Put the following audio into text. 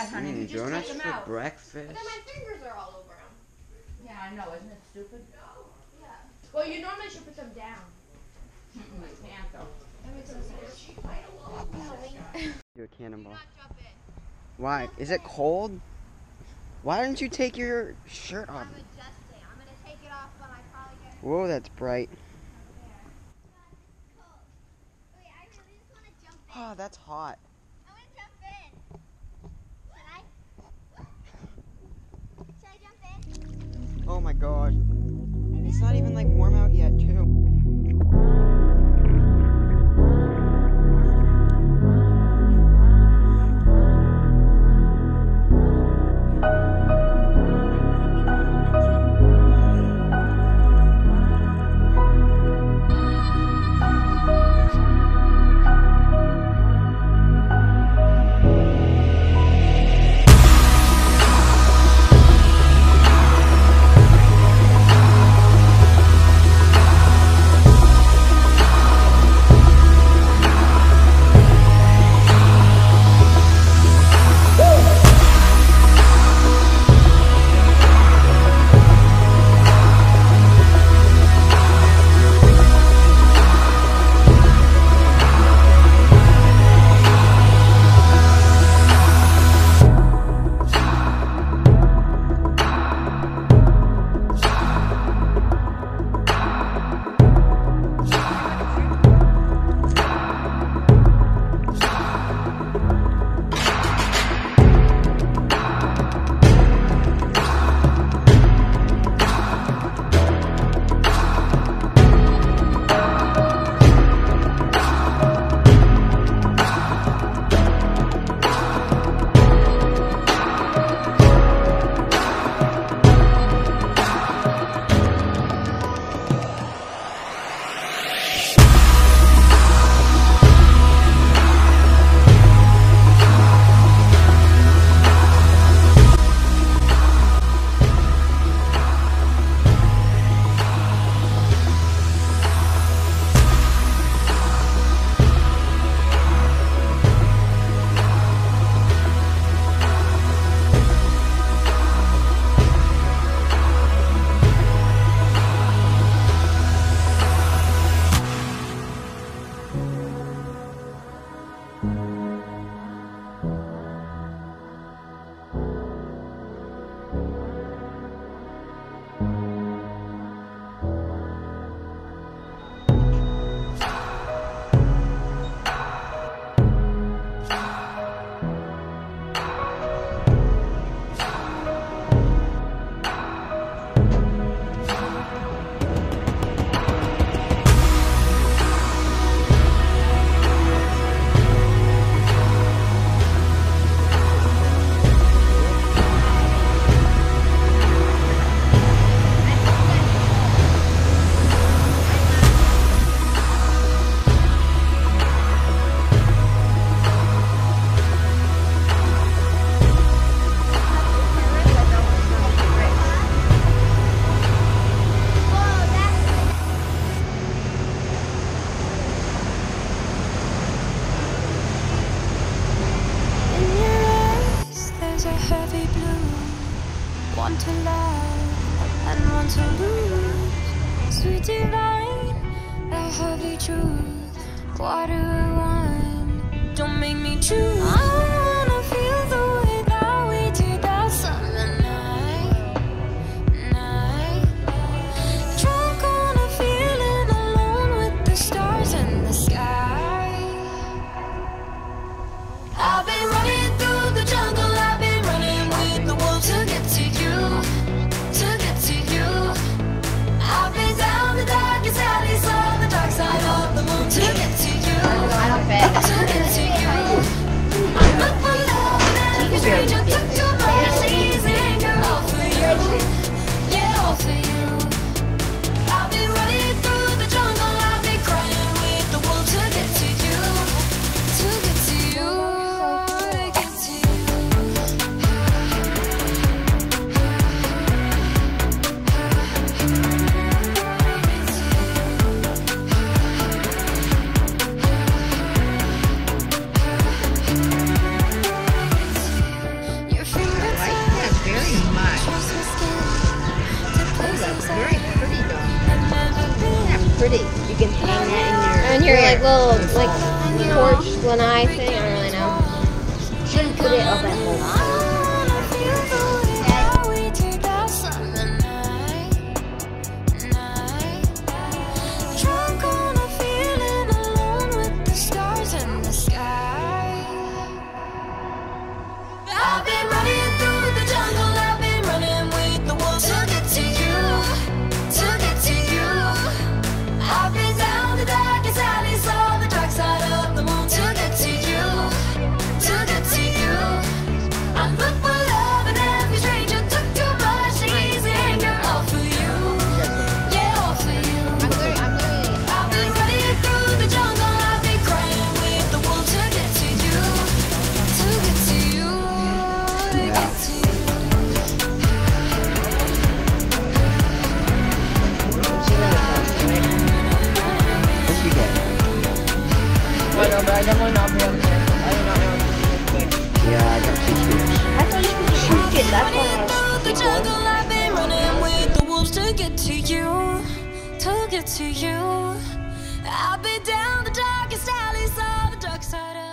bad, honey. You just donuts take for them out. breakfast. But then my fingers are all over them. Yeah, I know. Isn't it stupid? No. Yeah. Well, you normally should put them down. I can't though. That makes no sense. Do a cannonball. Do not jump in. Why? Is it cold? Why didn't you take your shirt off? I'm adjusting. I'm going to take it off when I probably get Whoa, that's bright. Wait, I really just want to jump in. Oh, that's hot. I want to jump in. Should I jump in? Oh my gosh. It's not even like warm out yet, too. Want to love and want to lose. Sweet divine, the heavy truth. What do I want? Don't make me choose. I wanna feel the way that we did that summer night. Drunk on a feeling, alone with the stars in the sky. I've been running through the jungle. I've been running with the wolves to get to you, to get to you. I've been down the darkest alleys, saw the dark side of the moon to get to you, to get to you. you can hang that And your like little like porch lanai thing. I don't really know. You shouldn't put it up at home. I've been running through the jungle, I've been running with the wolves to get to you, to get to you. I've been down the darkest alley, saw the dark side of the moon to get to you, to get to you. I looked for love and every stranger took too much easy anger, all for you, yeah, all for you. I've been running through the jungle, I've been crying with the wolves to get to you, to get to you. What'd you get? I know, but I definitely not be able to. I do not know what to do. Yeah, I got 2 scoops. I thought you could just cook it. That's why I was The jungle, I've been running with the wolves to get to you, to get to you. I've been down the darkest alleys, saw the dark side of